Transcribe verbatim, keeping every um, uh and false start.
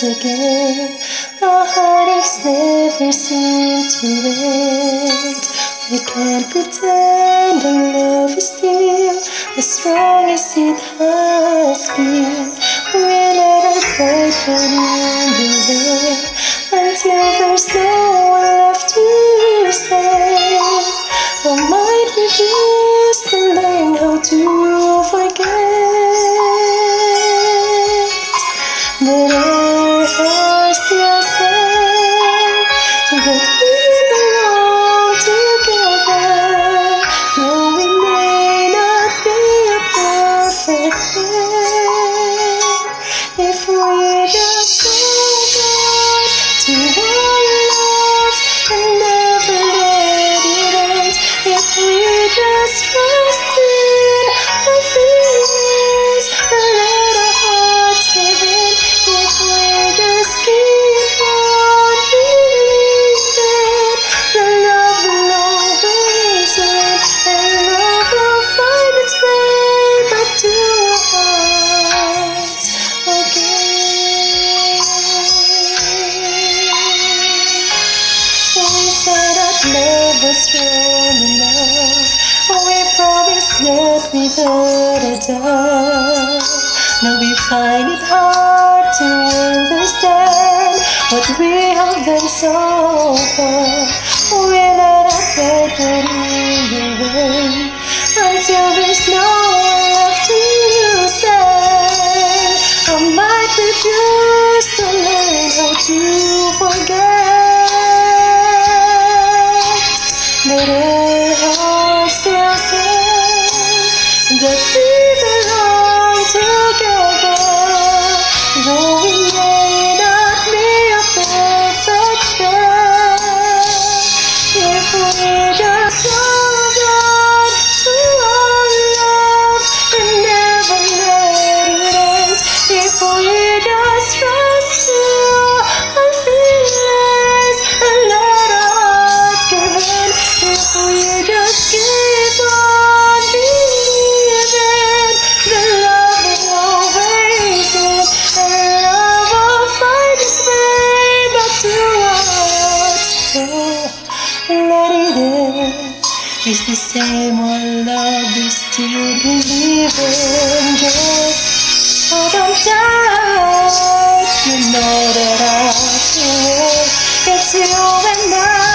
again. Our heartaches never seem to end. We can't pretend our love is still as strong as it has been. We let our pride get in the way until there's no one left to say. Our mind refused to learn how to forget, but our hearts still say that we belong together. Though we may not be a perfect pair, if we just hold on to our love and never let it end, if we just trust in our feelings and let our hearts give in, if we just keep on believing, the love will always win, and love will find its way back to our hearts again. We said that love was strong enough. We promised that without a doubt. Now we find it hard to understand what we have done so far. We let our pride get in the way until there's no one left to say. I might refuse to learn how to forget, but our hearts still say that we belong together. Though we may not be a perfect pair, if we just hold on to our love and never let it end, if we just trust to our feelings and let our hearts give in, if we just keep on believing, the love will always win, and love will find its way back to our hearts. So let it end. It's the same old love we still believe in. Just hold on tight. You know that I feel it's you and I.